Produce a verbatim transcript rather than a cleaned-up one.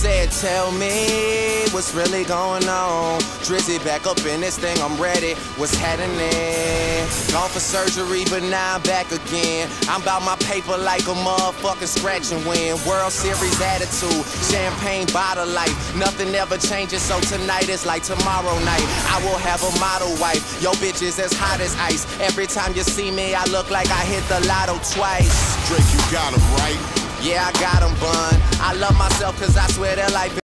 said, tell me what's really going on. Drizzy back up in this thing, I'm ready. What's happening? Gone for surgery, but now I'm back again. I'm about my paper like a motherfucking scratch and win. World Series attitude, champagne bottle life. Nothing ever changes, so tonight is like tomorrow night. I will have a model wife. Yo, bitch is as hot as ice. Every time you see me, I look like I hit the lotto twice. Drake, you got him right. Yeah, I got him, bun. I love myself cause I swear that life